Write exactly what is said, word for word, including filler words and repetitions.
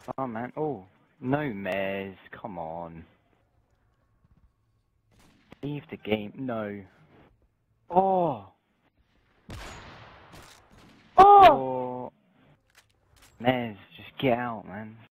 Oh man, oh. No, Mez, come on. Leave the game, no. Oh! Oh! Oh! Mez, just get out, man.